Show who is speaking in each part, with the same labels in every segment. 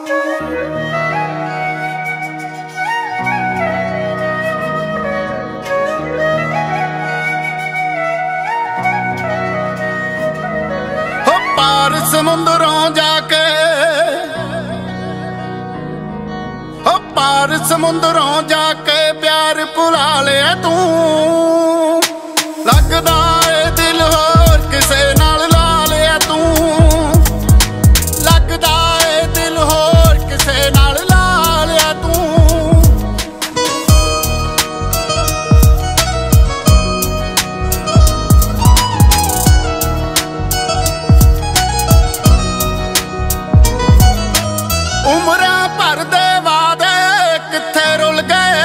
Speaker 1: पार समुंदरों जाके पार समुंदरों जाके प्यार भुला लिया तू। लगदा है दिल होर किसे नाल ला लिया तू। लगदा है दिल होर किसे नाल ला लिया तू। उमरां भर दे वादे कित्थे रुल गए।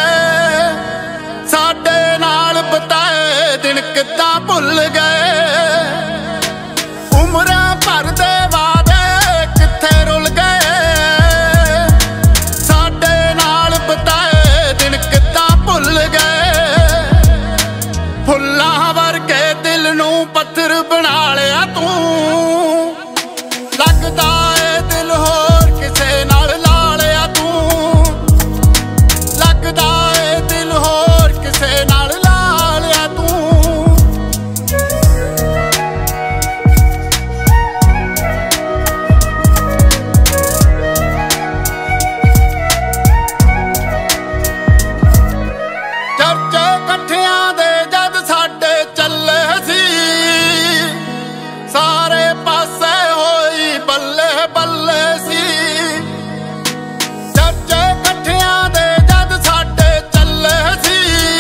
Speaker 1: साडे नाल बिताए दिन किद्दां भुल गए। उमरां भर दे वादे कित्थे रुल गए। साडे नाल बिताए दिन किद्दां भुल गए। फुल्लां वर्गे दिल नूं पत्थर बना लिया तू। लगदा है दिल होर किसे नाल ला लिया तू। लगदा है दिल होर किसे नाल ला लिया तू। चर्चे कट्ठियां दे जद साडे चले सी। सारे पासे होई बल्ले बल्ले सी। चर्चे कट्ठियां दे जद साडे चले सी।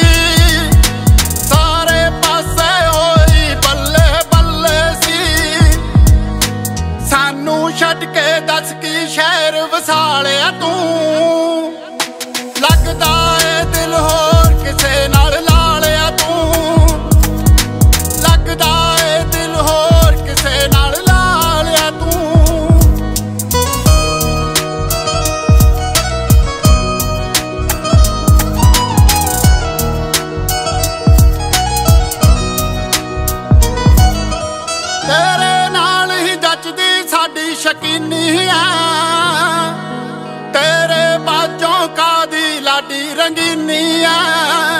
Speaker 1: सारे पासे होई बल्ले बल्ले सी। सानू छड्ड के दस की शहर वसा लिया तू। लगदा है दिल होर किसे नाल ला लिया तू। लगदा है दिल होर किसे नाल ला लिया तू। तेरे नाल ही जचदी साडी शकीनी आ। तेरे बाजों कादी लाडी रंगीनी आ।